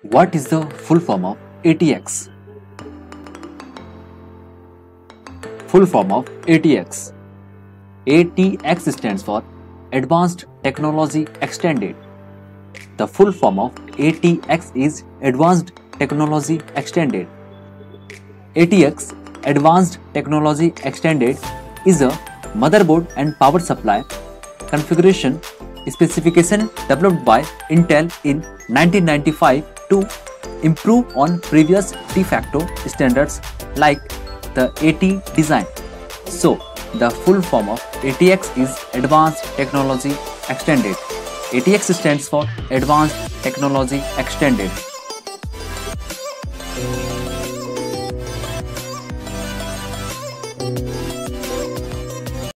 What is the full form of ATX? Full form of ATX. ATX stands for Advanced Technology Extended. The full form of ATX is Advanced Technology Extended. ATX Advanced Technology Extended is a motherboard and power supply configuration specification developed by Intel in 1995 to improve on previous de facto standards like the AT design. So, the full form of ATX is Advanced Technology Extended. ATX stands for Advanced Technology Extended.